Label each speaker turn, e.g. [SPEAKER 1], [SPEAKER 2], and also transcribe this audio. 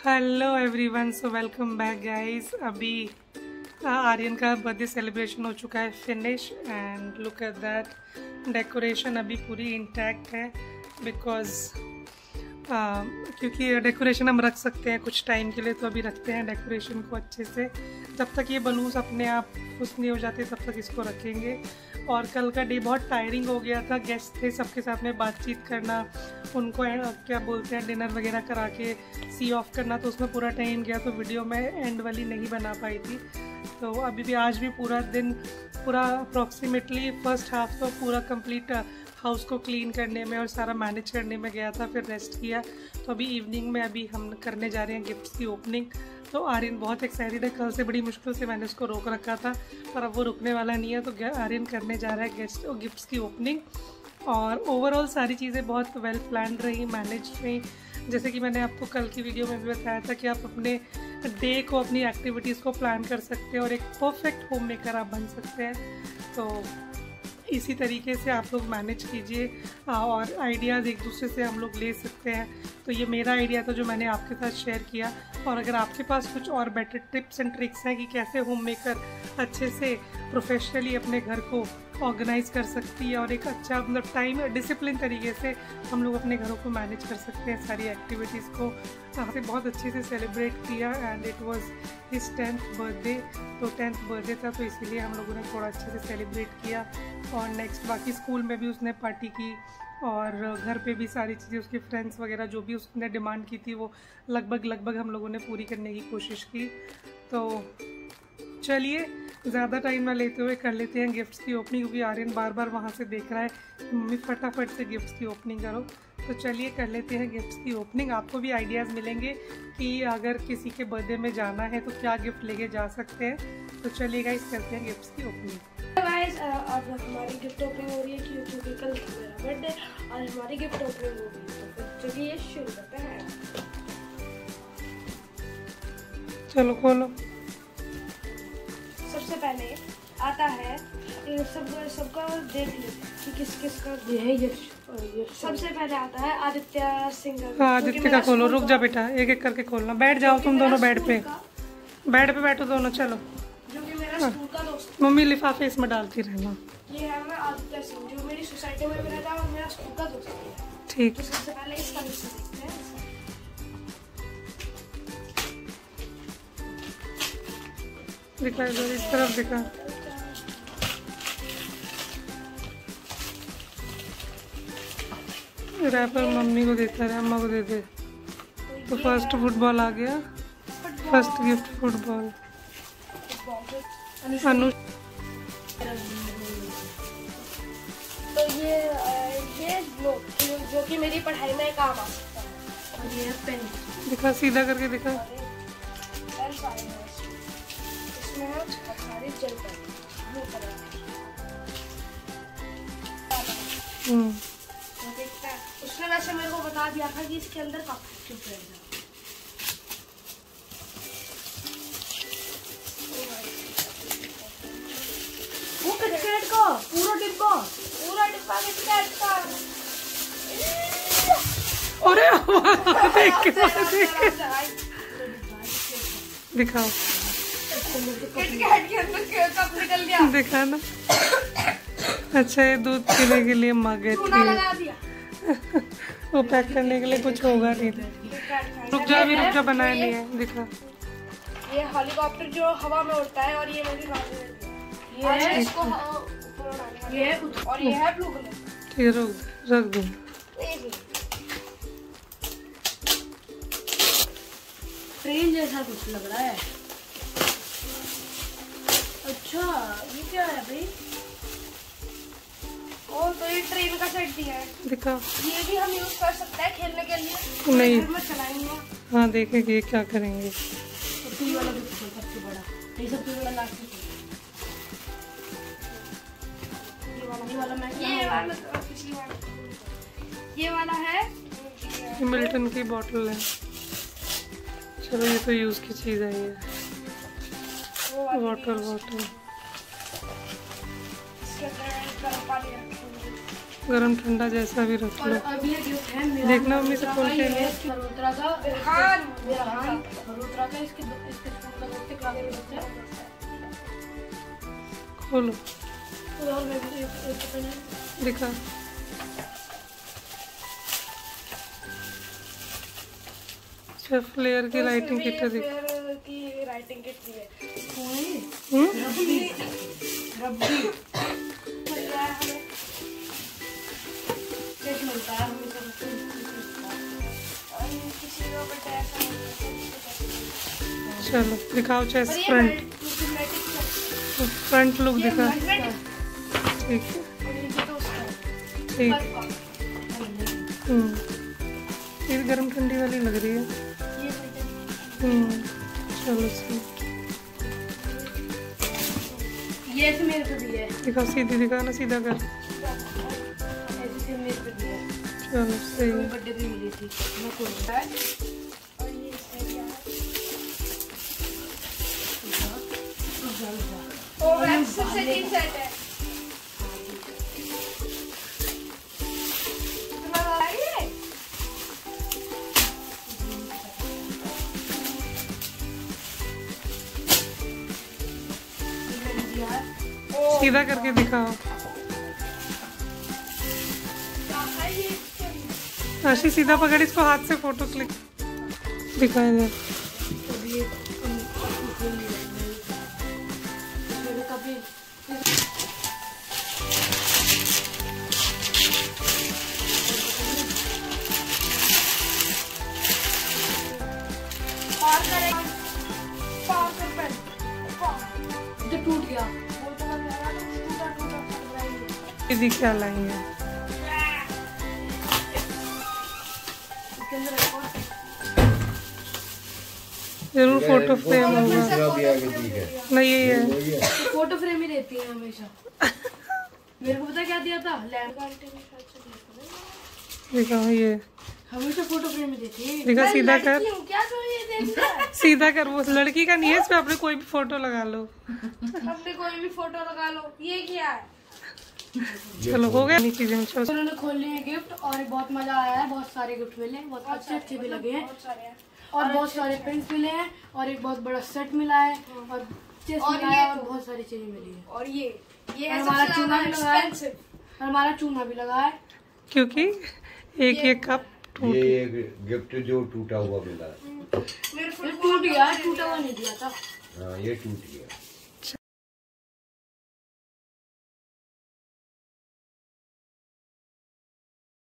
[SPEAKER 1] Hello everyone, so welcome back guys. अभी आर्यन का birthday celebration हो चुका है finish and look at that. Decoration अभी पूरी इंटैक्ट है बिकॉज क्योंकि डेकोरेशन हम रख सकते हैं कुछ टाइम के लिए, तो अभी रखते हैं डेकोरेशन को अच्छे से। जब तक ये बलून्स अपने आप खुश नहीं हो जाते तब तक इसको रखेंगे। और कल का डे बहुत टायरिंग हो गया था, गेस्ट थे, सबके साथ में बातचीत करना, उनको क्या बोलते हैं डिनर वगैरह करा के सी ऑफ करना, तो उसमें पूरा टाइम गया, तो वीडियो में एंड वाली नहीं बना पाई थी। तो अभी भी आज भी पूरा दिन पूरा अप्रॉक्सीमेटली फर्स्ट हाफ तो पूरा कंप्लीट हाउस को क्लीन करने में और सारा मैनेज करने में गया था, फिर रेस्ट किया। तो अभी इवनिंग में अभी हम करने जा रहे हैं गिफ्ट्स की ओपनिंग। तो आर्यन बहुत एक्साइटेड है, कल से बड़ी मुश्किल से मैंने उसको रोक रखा था पर अब वो रुकने वाला नहीं है। तो आर्यन करने जा रहा है गिफ्ट्स की ओपनिंग। और ओवरऑल सारी चीज़ें बहुत वेल प्लान रही, मैनेज रही। जैसे कि मैंने आपको कल की वीडियो में भी बताया था कि आप अपने डे को, अपनी एक्टिविटीज़ को प्लान कर सकते हैं और एक परफेक्ट होम मेकर आप बन सकते हैं। तो इसी तरीके से आप लोग मैनेज कीजिए और आइडियाज़ एक दूसरे से हम लोग ले सकते हैं। तो ये मेरा आइडिया था जो मैंने आपके साथ शेयर किया। और अगर आपके पास कुछ और बेटर टिप्स एंड ट्रिक्स हैं कि कैसे होम मेकर अच्छे से प्रोफेशनली अपने घर को ऑर्गेनाइज कर सकती है और एक अच्छा मतलब टाइम डिसिप्लिन तरीके से हम लोग अपने घरों को मैनेज कर सकते हैं, सारी एक्टिविटीज़ को हमने बहुत अच्छे से सेलिब्रेट किया। And it was his 10th birthday, तो 10th बर्थडे था, तो इसीलिए हम लोगों ने थोड़ा अच्छे से सेलिब्रेट किया। और नेक्स्ट बाकी स्कूल में भी उसने पार्टी की और घर पे भी सारी चीज़ें, उसके फ्रेंड्स वगैरह जो भी उसने डिमांड की थी वो लगभग हम लोगों ने पूरी करने की कोशिश की। तो चलिए ज़्यादा टाइम ना लेते हुए कर लेते हैं गिफ्ट्स की ओपनिंग, क्योंकि आर्यन बार बार वहाँ से देख रहा है मम्मी फटाफट से गिफ्ट्स की ओपनिंग करो। तो चलिए कर लेते हैं गिफ्ट्स की ओपनिंग। आपको भी आइडियाज़ मिलेंगे कि अगर किसी के बर्थडे में जाना है तो क्या गिफ्ट लेके जा सकते हैं। तो चलिए गाइस करते हैं गिफ्ट्स की ओपनिंग।
[SPEAKER 2] गाइस आज हमारी गिफ्ट ओपनिंग हो रही है क्योंकि कल मेरा बर्थडे, आज हमारी गिफ्ट ओपनिंग हो रही है। तो चलिए शुरू करते हैं।
[SPEAKER 1] चलो खोलो।
[SPEAKER 2] सबसे पहले आता है, सबका देख लो कि किस किस का ये सबसे पहले आता है आदित्य सिंह।
[SPEAKER 1] हाँ आदित्य का खोलो, रुक जा बेटा, एक एक करके खोलना। बैठ जाओ तुम दोनों बेड पे बैठो दोनों। चलो
[SPEAKER 2] जो कि मेरा स्कूल का दोस्त,
[SPEAKER 1] मम्मी लिफाफे इसमें डालती रहना।
[SPEAKER 2] ये है मैं आदित्य सिंह, जो मेरी सोसाइटी में भी रहता है और मेरा स्कूल का दोस्त है।
[SPEAKER 1] ठीक,
[SPEAKER 2] तो सबसे पहले इसका हिस्सा देखते हैं।
[SPEAKER 1] दिखा इधर, इस तरफ दिखा। रैपर मम्मी को देता है, अम्मा को दे दे। तो फर्स्ट फुटबॉल आ गया, फर्स्ट गिफ्ट फुटबॉल। अनु
[SPEAKER 2] तो ये जो कि मेरी पढ़ाई में काम आ सकता है। और ये पेन
[SPEAKER 1] दिखा, सीधा करके दिखा।
[SPEAKER 2] इसमें है बहुत सारी जेल पेन, ब्लू कलर। तो देखता है, उसने वैसे मेरे को बता दिया था कि इसके अंदर काफी पेन है। वो किटकैट का पूरा डिब्बा किटकैट का।
[SPEAKER 1] अरे देख के दिखाओ,
[SPEAKER 2] किटकैट के अंदर कप निकल गया,
[SPEAKER 1] देखा ना। अच्छा ये दूध पीने के लिए मग है,
[SPEAKER 2] लगा दिया।
[SPEAKER 1] वो पैक करने के लिए कुछ होगा नहीं। रुक जा बनाया नहीं है, दिखा।
[SPEAKER 2] ये हेलीकॉप्टर जो हवा में उड़ता है और ये मेरी ये है इसको ये और ये है ब्लू कलर।
[SPEAKER 1] ठीक है, रख दो।
[SPEAKER 2] ट्रेन जैसा कुछ लग रहा है। अच्छा ये क्या है भाई? और तो ये ट्रेन का सेट दिया है,
[SPEAKER 1] दिखा।
[SPEAKER 2] ये भी हम यूज कर सकते हैं खेलने के लिए।
[SPEAKER 1] नहीं
[SPEAKER 2] घर में चलाएंगे।
[SPEAKER 1] हाँ देखेंगे ये क्या करेंगे।
[SPEAKER 2] सबसे वाला सबसे बड़ा, ये सबसे बड़ा लास्ट ये वाला है।
[SPEAKER 1] मिल्टन की बोतल है। चलो ये तो यूज की चीज है, ये वाटर बॉटल। गरम ठंडा जैसा भी रख लो।
[SPEAKER 2] अब ये गिफ्ट है मेरा,
[SPEAKER 1] देखना मम्मी से खोल के
[SPEAKER 2] मल्होत्रा का, मल्होत्रा का इसके स्पून का देखते क्या बच्चा
[SPEAKER 1] खोलो, दिखा। शेफ लेयर की लाइटिंग किट दिख
[SPEAKER 2] की राइटिंग किट दी है।
[SPEAKER 1] रब्बी
[SPEAKER 2] मिलता है
[SPEAKER 1] चलो दिखाओ चेस्ट फ्रंट, फ्रंट लुक दिखा। ठीक ठीक। ये गरम ठंडी वाली लग रही है। चलो सही।
[SPEAKER 2] ये तो मेरे को भी है।
[SPEAKER 1] दिखा, सीधी दिखा ना, सीधा कर।
[SPEAKER 2] ऐसे मेरे को भी है।
[SPEAKER 1] चलो सही।
[SPEAKER 2] बर्थडे पे मिली थी मैं खोल रहा है। और ये सबसे 3 सेट है।
[SPEAKER 1] सीधा करके दिखाओ। आशी सीधा पकड़, इसको हाथ से फोटो क्लिक दिखाए दे।
[SPEAKER 2] टूट गया
[SPEAKER 1] दीदी क्या लाएंगे। जरूर फोटो फ्रेम होगा। नहीं यही है,
[SPEAKER 2] फोटो फ्रेम ही देती है हमेशा। मेरे को पता क्या दिया था,
[SPEAKER 1] दिखाओ ये
[SPEAKER 2] हमेशा फोटो फ्रेम ही देती है।
[SPEAKER 1] दिखा, सीधा कर,
[SPEAKER 2] क्या चाहिए
[SPEAKER 1] सीधा कर। वो लड़की का नहीं है, इस पे अपने कोई भी फोटो लगा लो।
[SPEAKER 2] अपने कोई भी फोटो लगा लो। ये क्या है?
[SPEAKER 1] चलो हो गया। चीजें
[SPEAKER 2] उन्होंने खोल लिए गिफ्ट और बहुत मजा आया है। बहुत सारे गिफ्ट मिले, बहुत अच्छे अच्छे भी लगे हैं और बहुत सारे पेन्स मिले हैं और एक बहुत बड़ा सेट मिला है और चेस मिला है और बहुत सारी चीजें मिली है। और ये हमारा चूना भी लगा है, हमारा चूना भी लगा है
[SPEAKER 1] क्योंकि एक कप
[SPEAKER 3] ये गिफ्ट जो टूटा हुआ मिला है।
[SPEAKER 2] टूट गया, टूटा हुआ नहीं दिया था।
[SPEAKER 3] हाँ ये टूट गया।